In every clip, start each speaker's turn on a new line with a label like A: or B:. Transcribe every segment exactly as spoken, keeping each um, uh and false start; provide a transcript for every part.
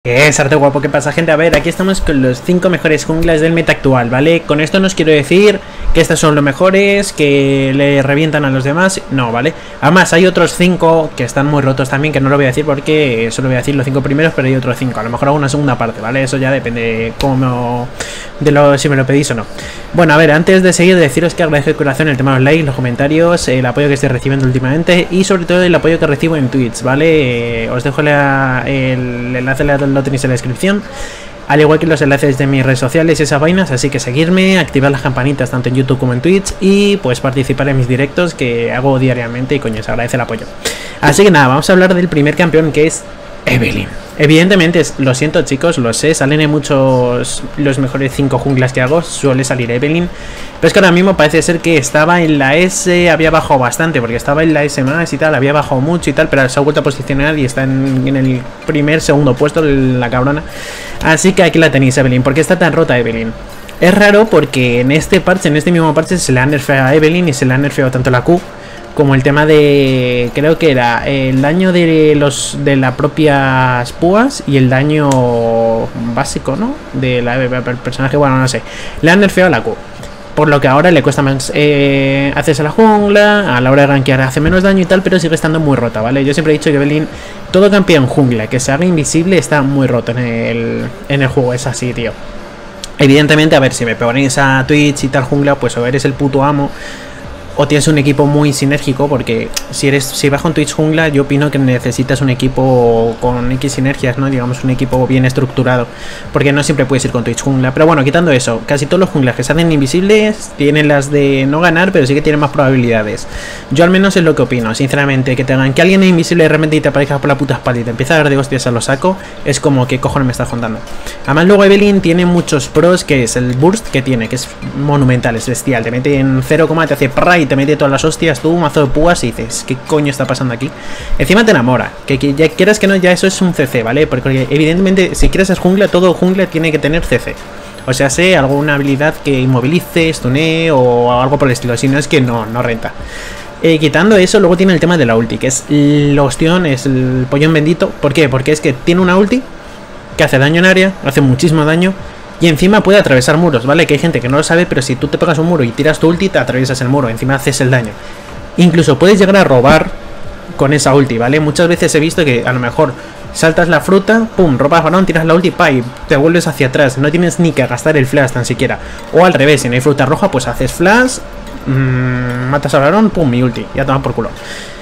A: Es arte guapo, ¿qué pasa, gente? A ver, aquí estamos con los cinco mejores junglas del meta actual, ¿vale? Con esto no os quiero decir que estos son los mejores, que le revientan a los demás, no, ¿vale? Además, hay otros cinco que están muy rotos también, que no lo voy a decir porque solo voy a decir los cinco primeros, pero hay otros cinco, a lo mejor hago una segunda parte, ¿vale? Eso ya depende cómo de lo, si me lo pedís o no. Bueno, a ver, antes de seguir, deciros que agradezco de corazón el tema de los likes, los comentarios, el apoyo que estoy recibiendo últimamente y sobre todo el apoyo que recibo en Twitch, ¿vale? Eh, os dejo la, el enlace, lo tenéis en la descripción, al igual que los enlaces de mis redes sociales y esas vainas, así que seguirme, activar las campanitas tanto en YouTube como en Twitch y pues participar en mis directos que hago diariamente y coño, se agradece el apoyo. Así que nada, vamos a hablar del primer campeón, que es Evelynn. Evidentemente, lo siento chicos, lo sé, salen en muchos los mejores cinco junglas que hago, suele salir Evelynn, pero es que ahora mismo parece ser que estaba en la S, había bajado bastante, porque estaba en la S más y tal, había bajado mucho y tal, pero se ha vuelto a posicionar y está en, en el primer, segundo puesto, la cabrona. Así que aquí la tenéis, Evelynn. ¿Por qué está tan rota Evelynn? Es raro porque en este parche, en este mismo parche, se le ha nerfeado a Evelynn y se le ha nerfeado tanto la Q como el tema de, creo que era el daño de los de las propias púas y el daño básico, ¿no? De la del personaje, bueno, no sé. Le han nerfeado la Q, por lo que ahora le cuesta más eh, hacerse la jungla, a la hora de rankear hace menos daño y tal, pero sigue estando muy rota, ¿vale? Yo siempre he dicho que Evelynn, todo campeón jungla que se haga invisible está muy roto en el, en el juego, es así, tío. Evidentemente, a ver, si me ponéis a Twitch y tal jungla, pues o eres el puto amo o tienes un equipo muy sinérgico, porque si eres si vas con Twitch jungla, yo opino que necesitas un equipo con X sinergias, ¿no? Digamos un equipo bien estructurado, porque no siempre puedes ir con Twitch jungla. Pero bueno, quitando eso, casi todos los junglas que se hacen invisibles tienen las de no ganar, pero sí que tienen más probabilidades. Yo al menos es lo que opino, sinceramente, que te hagan que alguien es invisible de repente y te aparezca por la puta espalda y te empieza a dar de hostias a lo saco, es como que cojones me estás contando. Además luego Evelynn tiene muchos pros, que es el burst que tiene, que es monumental, es bestial, te mete en cero, te hace prra y te mete todas las hostias, tú, un mazo de púas y dices, ¿qué coño está pasando aquí? Encima te enamora, que, que ya quieras que no, ya eso es un C C, ¿vale? Porque evidentemente si quieres es jungla, todo jungla tiene que tener C C. O sea, sé alguna habilidad que inmovilice, stunee o algo por el estilo, si no es que no, no renta. Eh, quitando eso, luego tiene el tema de la ulti, que es el ostión, es el pollón bendito. ¿Por qué? Porque es que tiene una ulti que hace daño en área, hace muchísimo daño. Y encima puede atravesar muros, ¿vale? Que hay gente que no lo sabe, pero si tú te pegas un muro y tiras tu ulti, te atraviesas el muro, encima haces el daño. Incluso puedes llegar a robar con esa ulti, ¿vale? Muchas veces he visto que a lo mejor saltas la fruta, pum, robas balón, tiras la ulti, pa, y te vuelves hacia atrás. No tienes ni que gastar el flash tan siquiera. O al revés, si no hay fruta roja, pues haces flash, mmm, matas al balón, pum, mi ulti, ya toma por culo.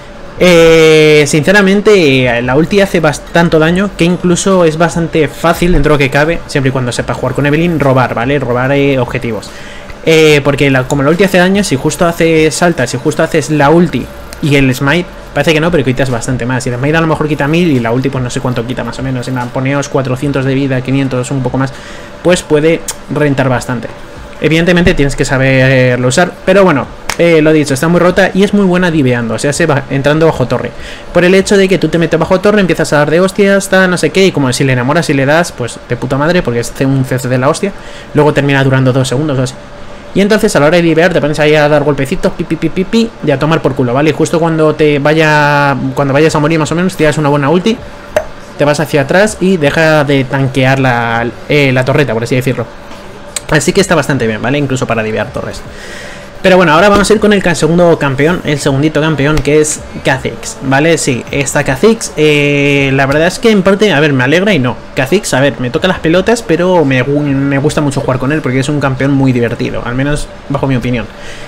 A: Eh, sinceramente, la ulti hace bastante daño, que incluso es bastante fácil dentro de lo que cabe, siempre y cuando sepa jugar con Evelynn, robar, ¿vale? Robar eh, objetivos. Eh, porque la, como la ulti hace daño, si justo haces saltas, si justo haces la ulti y el smite, parece que no, pero quitas bastante más. Y el smite a lo mejor quita mil y la ulti pues no sé cuánto quita más o menos. En la poneos cuatrocientos de vida, quinientos, un poco más, pues puede rentar bastante. Evidentemente tienes que saberlo usar, pero bueno, eh, lo dicho, está muy rota y es muy buena diveando, o sea, se va entrando bajo torre. Por el hecho de que tú te metes bajo torre, empiezas a dar de hostias, está no sé qué, y como si le enamoras y le das, pues de puta madre, porque es un C C de la hostia, luego termina durando dos segundos o así. Y entonces a la hora de divear te pones ahí a dar golpecitos, pi, pi, pi, pi, pi, y a tomar por culo, ¿vale? Y justo cuando te vaya, cuando vayas a morir más o menos, tiras una buena ulti, te vas hacia atrás y deja de tanquear la, eh, la torreta, por así decirlo. Así que está bastante bien, ¿vale? Incluso para divear torres. Pero bueno, ahora vamos a ir con el segundo campeón, el segundito campeón, que es Kha'Zix, ¿vale? Sí, esta Kha'Zix, eh, la verdad es que en parte, a ver, me alegra y no. Kha'Zix, a ver, me toca las pelotas, pero me, me gusta mucho jugar con él porque es un campeón muy divertido, al menos bajo mi opinión.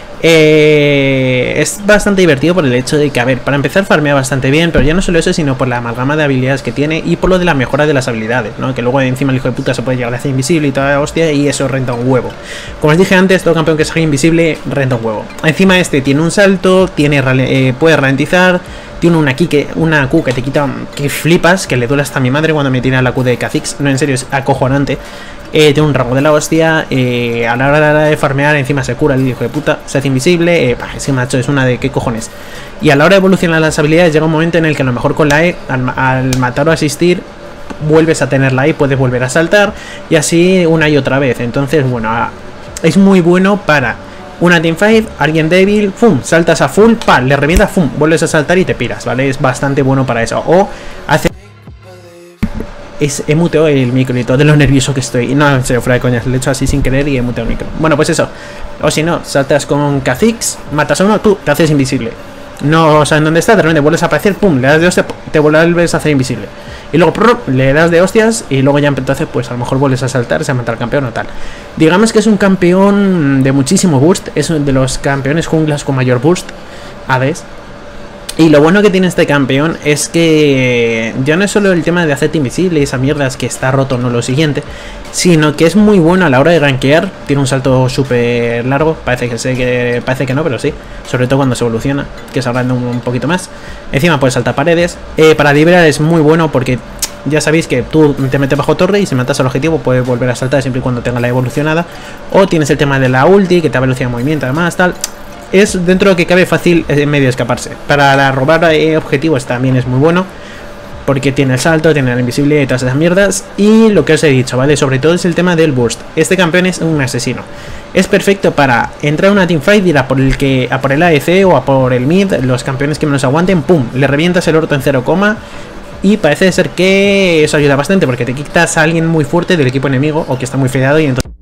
A: Eh, es bastante divertido por el hecho de que, a ver, para empezar farmea bastante bien, pero ya no solo eso, sino por la amalgama de habilidades que tiene y por lo de la mejora de las habilidades, ¿no? Que luego encima el hijo de puta se puede llegar a hacer invisible y toda la hostia, y eso renta un huevo. Como os dije antes, todo campeón que se haga invisible renta un huevo. Encima este tiene un salto, tiene eh, puede ralentizar, tiene una, que, una Q que te quita, que flipas, que le duele hasta a mi madre cuando me tira la Q de Kha'Zix, no, en serio, es acojonante. Eh, tiene un rango de la hostia, eh, a la hora de farmear encima se cura el hijo de puta, se hace invisible, eh, bah, ese macho es una de qué cojones. Y a la hora de evolucionar las habilidades llega un momento en el que a lo mejor con la E, al, al matar o asistir, vuelves a tenerla E, puedes volver a saltar y así una y otra vez. Entonces, bueno, es muy bueno para una teamfight, alguien débil, ¡fum! Saltas a full, ¡pam! Le revientas, ¡fum! Vuelves a saltar y te piras, ¿vale? Es bastante bueno para eso. O hace es, he muteado el micro y todo de lo nervioso que estoy. No, en serio, fuera de coñas, lo he hecho así sin querer y he muteado el micro. Bueno, pues eso. O si no, saltas con Kha'Zix, matas a uno, tú te haces invisible. No saben dónde está, de repente vuelves a aparecer, pum, le das de hostia, te vuelves a hacer invisible. Y luego prrr, le das de hostias y luego ya entonces pues a lo mejor vuelves a saltar, se mata al campeón o tal. Digamos que es un campeón de muchísimo burst, es uno de los campeones junglas con mayor burst, ¿sabes? Y lo bueno que tiene este campeón es que ya no es solo el tema de hacerte invisible y esa mierda es que está roto, no lo siguiente, sino que es muy bueno a la hora de gankear. Tiene un salto súper largo, parece que sé que parece que no, pero sí, sobre todo cuando se evoluciona, que se agranda un, un poquito más. Encima puedes saltar paredes. Eh, para liberar es muy bueno porque ya sabéis que tú te metes bajo torre y si matas al objetivo puedes volver a saltar siempre y cuando tenga la evolucionada. O tienes el tema de la ulti que te da velocidad de movimiento, además tal. Es dentro de lo que cabe fácil en medio de escaparse. Para robar eh, objetivos también es muy bueno, porque tiene el salto, tiene la invisibilidad y todas esas mierdas. Y lo que os he dicho, ¿vale? Sobre todo es el tema del burst. Este campeón es un asesino. Es perfecto para entrar a una teamfight, ir a por el que a por el A D C o a por el mid, los campeones que menos aguanten, pum, le revientas el orto en cero, y parece ser que eso ayuda bastante porque te quitas a alguien muy fuerte del equipo enemigo o que está muy fedeado y entonces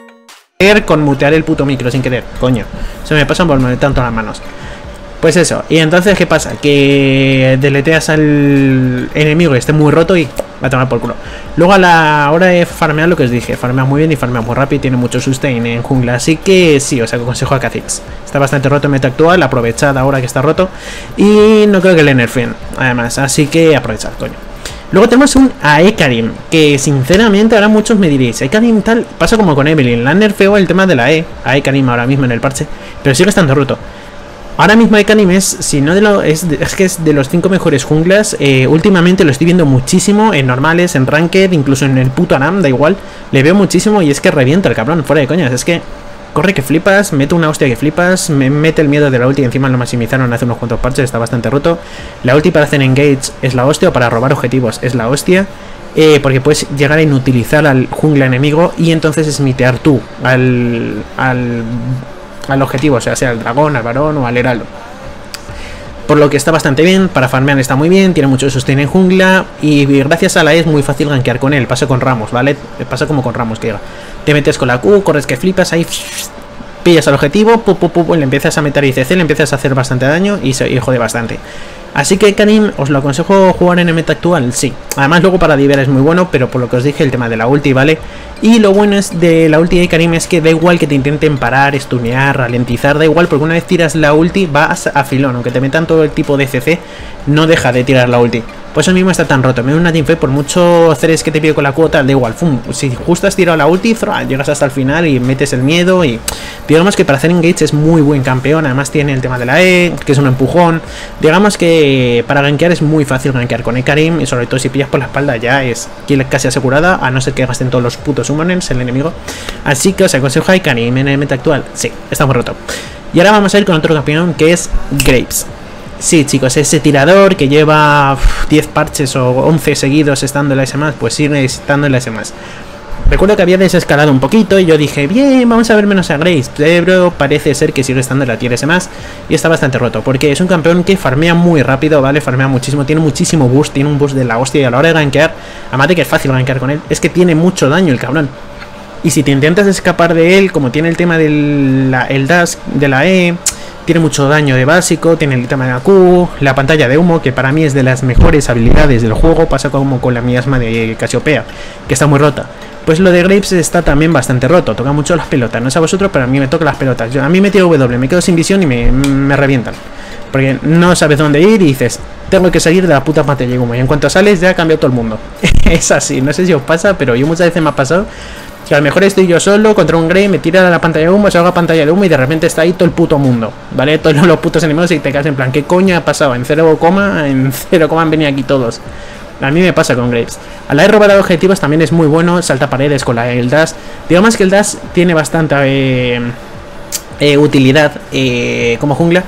A: con mutear el puto micro sin querer, coño, se me pasan por tanto las manos. Pues eso, y entonces ¿qué pasa? Que deleteas al enemigo y esté muy roto y va a tomar por culo. Luego a la hora de farmear, lo que os dije, farmea muy bien y farmea muy rápido y tiene mucho sustain en jungla, así que sí, os aconsejo a Kha'Zix. Está bastante roto en meta actual, aprovechad ahora que está roto y no creo que le nerfen, además, así que aprovechad, coño. Luego tenemos un Aekarim, que sinceramente ahora muchos me diréis, Aekarim tal, pasa como con Evelynn, la han nerfeado el tema de la E, Aekarim ahora mismo en el parche, pero sigue estando roto. Ahora mismo Aekarim es, si no de lo, es, de, es que es de los cinco mejores junglas, eh, últimamente lo estoy viendo muchísimo en normales, en ranked, incluso en el puto Aram, da igual, le veo muchísimo y es que revienta el cabrón, fuera de coñas, es que corre que flipas, mete una hostia que flipas, me mete el miedo de la ulti, encima lo maximizaron hace unos cuantos parches, está bastante roto. La ulti para hacer engage es la hostia, o para robar objetivos es la hostia, eh, porque puedes llegar a inutilizar al jungla enemigo y entonces smitear tú al, al, al objetivo, o sea, sea al dragón, al varón o al heraldo. Por lo que está bastante bien, para farmear está muy bien, tiene mucho sustain en jungla y gracias a la E es muy fácil gankear con él, pasa con Ramos, ¿vale? Pasa como con Ramos, que diga. Te metes con la Q, corres que flipas, ahí pillas al objetivo, pu, pu, pu, pu, le empiezas a meter I C C, le empiezas a hacer bastante daño y, se, y jode bastante. Así que Aekarim, ¿os lo aconsejo jugar en el meta actual? Sí. Además luego para diver es muy bueno, pero por lo que os dije el tema de la ulti, ¿vale? Y lo bueno es de la ulti de Aekarim es que da igual que te intenten parar, stunear, ralentizar, da igual, porque una vez tiras la ulti vas a filón, aunque te metan todo el tipo de C C, no deja de tirar la ulti. Pues eso mismo está tan roto, me da una teamfight por mucho Ceres que te pide con la cuota, da igual, fum, si justo has tirado la ulti, zra, llegas hasta el final y metes el miedo y digamos que para hacer engage es muy buen campeón, además tiene el tema de la E, que es un empujón, digamos que para gankear es muy fácil gankear con Aekarim y sobre todo si pillas por la espalda ya es kill casi asegurada, a no ser que gasten todos los putos summoners el enemigo, así que os aconsejo a Aekarim en el meta actual, sí, está muy roto. Y ahora vamos a ir con otro campeón que es Graves. Sí, chicos, ese tirador que lleva uf, diez parches o once seguidos estando en la S más, pues sigue estando en la S más. Recuerdo que había desescalado un poquito y yo dije, bien, vamos a ver menos a Graves, pero parece ser que sigue estando en la tier S más y está bastante roto, porque es un campeón que farmea muy rápido, ¿vale? Farmea muchísimo, tiene muchísimo boost, tiene un boost de la hostia y a la hora de gankear, además de que es fácil gankear con él, es que tiene mucho daño el cabrón. Y si te intentas escapar de él, como tiene el tema del la, el dash de la E, tiene mucho daño de básico, tiene el tema de la Q, la pantalla de humo, que para mí es de las mejores habilidades del juego, pasa como con la miasma de Casiopea, que está muy rota. Pues lo de Graves está también bastante roto, toca mucho las pelotas, no sé a vosotros, pero a mí me toca las pelotas. Yo, a mí me tiro W, me quedo sin visión y me, me revientan. Porque no sabes dónde ir y dices, tengo que salir de la puta pantalla de humo, y en cuanto sales ya ha cambiado todo el mundo. Es así, no sé si os pasa, pero yo muchas veces me ha pasado que a lo mejor estoy yo solo contra un Grey, me tira la pantalla de humo, salgo a pantalla de humo y de repente está ahí todo el puto mundo, ¿vale? Todos los putos enemigos y te quedas en plan, ¿qué coño ha pasado? En cero coma, en cero coma han venido aquí todos. A mí me pasa con Graves. A la de robar objetivos también es muy bueno, salta paredes con la, el dash. Digamos que el dash tiene bastante eh, eh, utilidad eh, como jungla.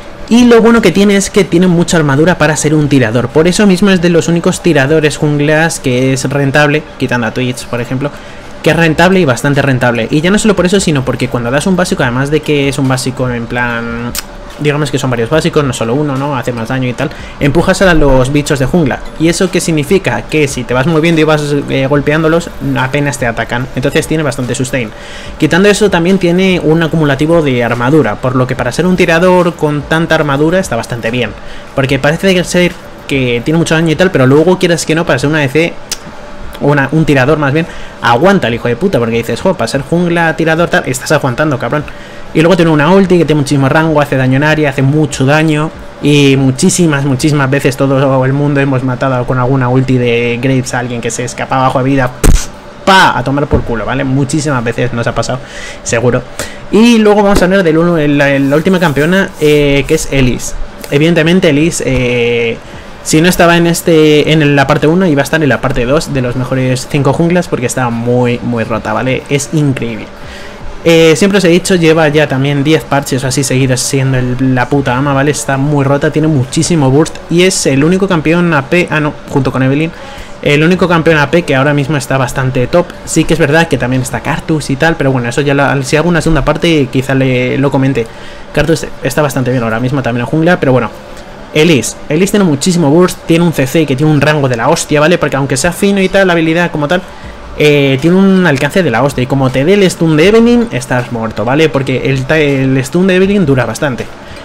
A: Y lo bueno que tiene es que tiene mucha armadura para ser un tirador. Por eso mismo es de los únicos tiradores junglas que es rentable, quitando a Twitch, por ejemplo, que es rentable y bastante rentable. Y ya no solo por eso, sino porque cuando das un básico, además de que es un básico en plan digamos que son varios básicos, no solo uno, ¿no? Hace más daño y tal. Empujas a los bichos de jungla. ¿Y eso qué significa? Que si te vas moviendo y vas eh, golpeándolos, apenas te atacan. Entonces tiene bastante sustain. Quitando eso, también tiene un acumulativo de armadura, por lo que para ser un tirador con tanta armadura está bastante bien. Porque parece ser que tiene mucho daño y tal, pero luego quieras que no, para ser una D C... Una, un tirador más bien, aguanta el hijo de puta, porque dices, jo, para ser jungla, tirador, tal, estás aguantando, cabrón. Y luego tiene una ulti que tiene muchísimo rango, hace daño en área, hace mucho daño. Y muchísimas, muchísimas veces todo el mundo hemos matado con alguna ulti de Graves a alguien que se escapa bajo de vida. Puf, pa, a tomar por culo, ¿vale? Muchísimas veces nos ha pasado, seguro. Y luego vamos a hablar de la, la última campeona, eh, que es Elise. Evidentemente Elise... Eh, Si no estaba en este en la parte uno, iba a estar en la parte dos de los mejores cinco junglas, porque está muy, muy rota, ¿vale? Es increíble. Eh, siempre os he dicho, lleva ya también diez parches así seguidos siendo el, la puta ama, ¿vale? Está muy rota, tiene muchísimo burst y es el único campeón A P, ah no, junto con Evelynn, el único campeón A P que ahora mismo está bastante top. Sí que es verdad que también está Karthus y tal, pero bueno, eso ya lo, si hago una segunda parte quizá le, lo comente. Karthus está bastante bien ahora mismo también en jungla, pero bueno. Elise, Elise tiene muchísimo burst, tiene un C C que tiene un rango de la hostia, ¿vale? Porque aunque sea fino y tal, la habilidad como tal, eh, tiene un alcance de la hostia. Y como te dé el stun de Evelynn, estás muerto, ¿vale? Porque el, el stun de Evelynn dura bastante.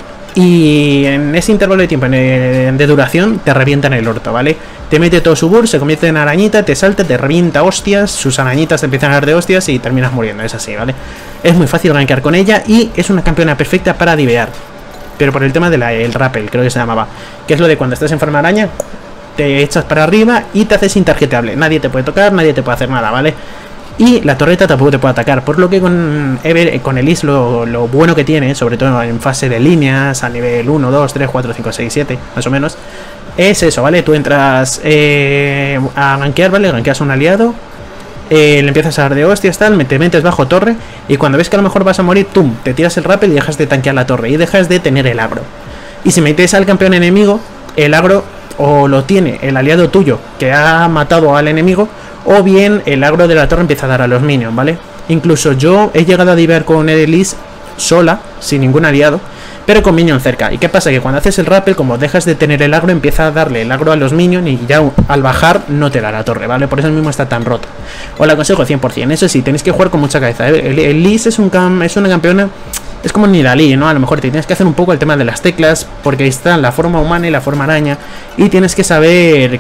A: Y en ese intervalo de tiempo de, de duración, te revienta en el orto, ¿vale? Te mete todo su burst, se convierte en arañita, te salta, te revienta hostias, sus arañitas te empiezan a dar de hostias y terminas muriendo, es así, ¿vale? Es muy fácil gankar con ella y es una campeona perfecta para divear. Pero por el tema del el rappel, creo que se llamaba, que es lo de cuando estás en forma araña, te echas para arriba y te haces intargetable. Nadie te puede tocar, nadie te puede hacer nada, ¿vale? Y la torreta tampoco te puede atacar. Por lo que con Ever, con Elise lo, lo bueno que tiene, sobre todo en fase de líneas, a nivel uno, dos, tres, cuatro, cinco, seis, siete, más o menos, es eso, ¿vale? Tú entras eh, a gankear, ¿vale? Gankeas a un aliado. Eh, le empiezas a dar de hostias, tal, te metes bajo torre y cuando ves que a lo mejor vas a morir, tum, te tiras el rappel y dejas de tanquear la torre y dejas de tener el agro. Y si metes al campeón enemigo, el agro o lo tiene el aliado tuyo que ha matado al enemigo, o bien el agro de la torre empieza a dar a los minions, ¿vale? Incluso yo he llegado a divear con Elise sola, sin ningún aliado, pero con minion cerca. ¿Y qué pasa? Que cuando haces el rappel, como dejas de tener el agro, empieza a darle el agro a los minions y ya al bajar no te da la torre, ¿vale? Por eso mismo está tan rota. Os la aconsejo cien por cien. Eso sí, tenéis que jugar con mucha cabeza, ¿eh? El, el Elise es, un cam es una campeona... Es como Nidalee, ¿no? A lo mejor te tienes que hacer un poco el tema de las teclas, porque ahí está la forma humana y la forma araña, y tienes que saber...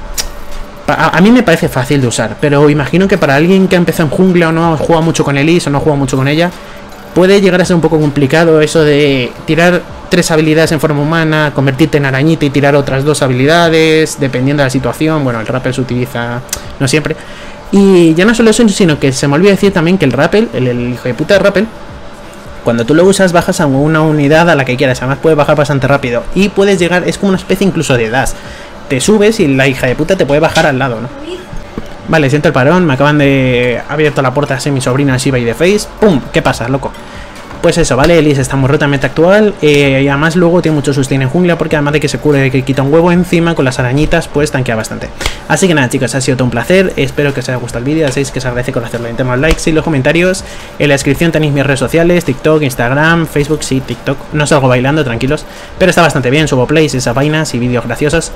A: A, a mí me parece fácil de usar, pero imagino que para alguien que ha empezado en jungla o no juega mucho con Elise o no juega mucho con ella, puede llegar a ser un poco complicado eso de tirar tres habilidades en forma humana, convertirte en arañita y tirar otras dos habilidades, dependiendo de la situación. Bueno, el rappel se utiliza no siempre. Y ya no solo eso, sino que se me olvidó decir también que el rappel, el, el hijo de puta de rappel, cuando tú lo usas bajas a una unidad a la que quieras. Además puede bajar bastante rápido y puedes llegar, es como una especie incluso de dash. Te subes y la hija de puta te puede bajar al lado, ¿no? Vale, siento el parón, me acaban de... abierto la puerta así mi sobrina Shiva y de Face. ¡Pum! ¿Qué pasa, loco? Pues eso, ¿vale? Elise está muy rota en meta actual, eh, y además luego tiene mucho sustain en jungla, porque además de que se cure, de que quita un huevo encima con las arañitas, pues tanquea bastante. Así que nada, chicos, ha sido todo un placer, espero que os haya gustado el vídeo, ya sabéis que os agradece con hacerlo en temas likes y los comentarios. En la descripción tenéis mis redes sociales, TikTok, Instagram, Facebook, sí, TikTok, no salgo bailando, tranquilos, pero está bastante bien, subo plays, esas vainas y vídeos graciosos.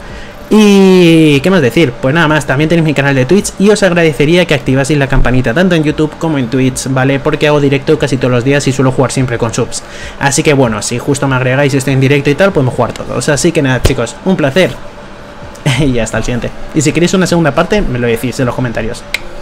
A: Y qué más decir, pues nada más, también tenéis mi canal de Twitch y os agradecería que activaseis la campanita tanto en YouTube como en Twitch, ¿vale? Porque hago directo casi todos los días y suelo jugar siempre con subs. Así que bueno, si justo me agregáis y estoy en directo y tal, podemos jugar todos. Así que nada, chicos, un placer. Y hasta el siguiente. Y si queréis una segunda parte, me lo decís en los comentarios.